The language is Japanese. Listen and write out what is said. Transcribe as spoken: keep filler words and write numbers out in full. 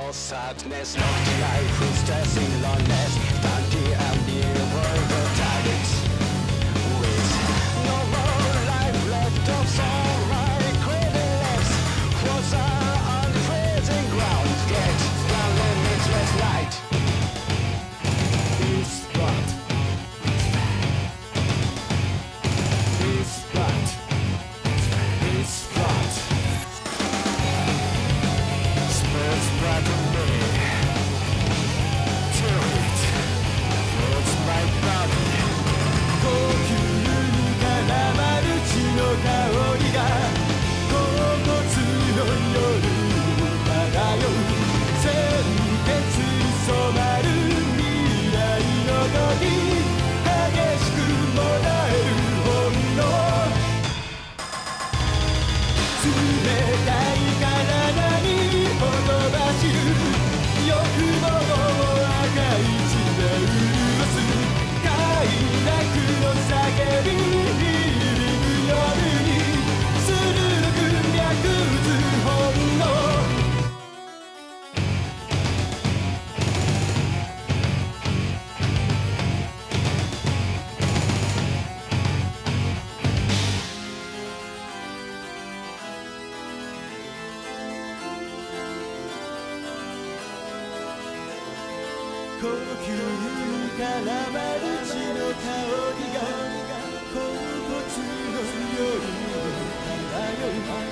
no sadness, not life is stressing loneliness. Plenty and near the targets with no more life left of soul. My cradle lips was on freezing ground. Get down limitless light. It's blood. It's blood. It's blood. Spurs back on me. Till it floats my body. 呼吸に絡まる血の香りが甲骨の夜漂う。鮮血に染まる未来の時、激しくもらえる本能。冷たい体にほとばしる欲望を赤い血で潤す。快楽の叫び響く夜にするく脈打つ本能。呼吸に絡まる血の香りが甲骨の夜に漂う。